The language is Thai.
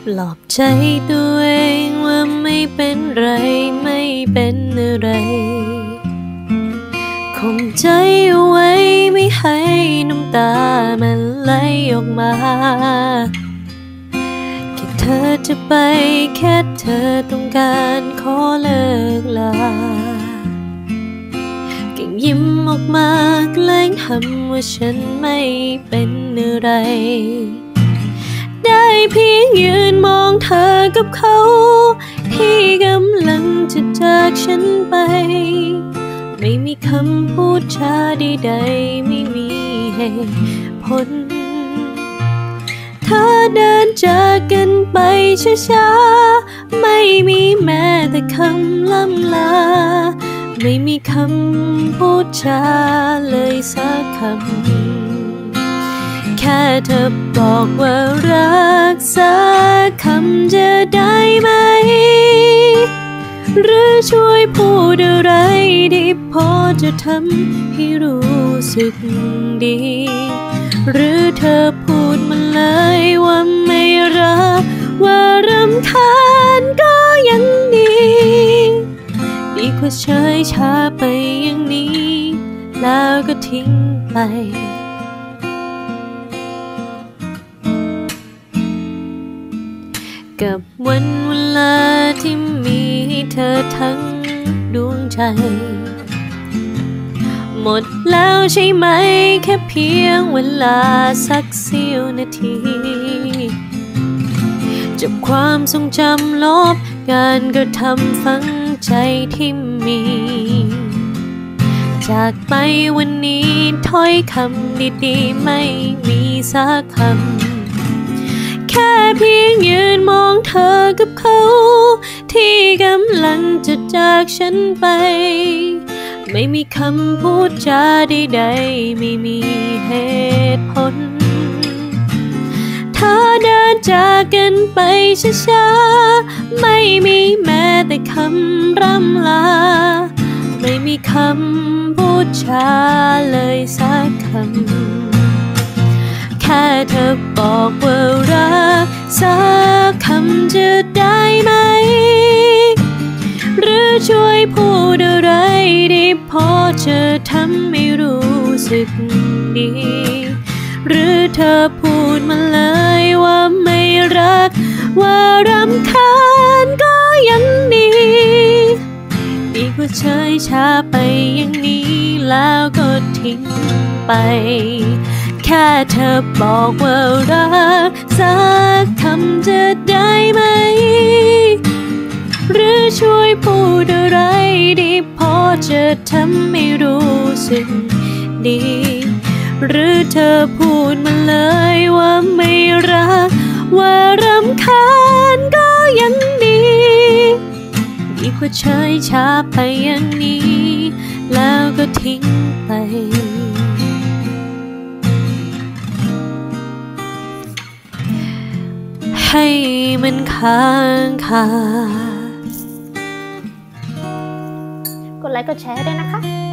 ปลอบใจตัวเองว่าไม่เป็นไรไม่เป็นอะไรคงใจเอาไว้ไม่ให้น้ำตามันไหลออกมาแค่เธอจะไปแค่เธอต้องการขอเลิกลาเก่งยิ้มออกมาแกล้งทำว่าฉันไม่เป็นอะไรได้เพียงยืนมองเธอกับเขาที่กำลังจะจากฉันไปไม่มีคำพูดจาใดๆไม่มีเหตุผลเธอเดินจากกันไปช้าๆไม่มีแม้แต่คำล่ำลาไม่มีคำพูดจาเลยสักคำแค่เธอบอกว่ารักสักคำจะได้ไหมหรือช่วยพูดอะไรที่พอจะทำให้รู้สึกดีหรือเธอพูดมาเลยว่าไม่รักว่ารำคาญก็ยังดีดีกว่าเฉยชาไปอย่างนี้แล้วก็ทิ้งไปกับวันเวลาที่มีเธอทั้งดวงใจหมดแล้วใช่ไหมแค่เพียงเวลาสักเสี้ยวนาทีจับความทรงจำลบการกระทำฝังใจที่มีจากไปวันนี้ถ้อยคำดีๆไม่มีสักคำแค่เพียงยืนมองเธอกับเขาที่กำลังจะจากฉันไปไม่มีคำพูดจาใดๆไม่มีเหตุผลเธอเดินจากกันไปช้าๆไม่มีแม้แต่คำร่ำลาไม่มีคำพูดจาเลยสักคำแค่เธอบอกว่ารักสักคำจะได้ไหมหรือช่วยพูดอะไรที่พอจะทำให้รู้สึกดีหรือเธอพูดมาเลยว่าไม่รักว่ารำคาญก็ยังดีดีกว่าเฉยชาไปอย่างนี้แล้วก็ทิ้งไปแค่เธอบอกว่ารักสักคำจะได้ไหมหรือช่วยพูดอะไรที่พอจะทำให้รู้สึกดีหรือเธอพูดมาเลยว่าไม่รักว่ารำคาญก็ยังดีดีกว่าเฉยชาไปอย่างนี้แล้วก็ทิ้งไปให้มันค้างคากดไลค์กดแชร์ด้วยนะคะ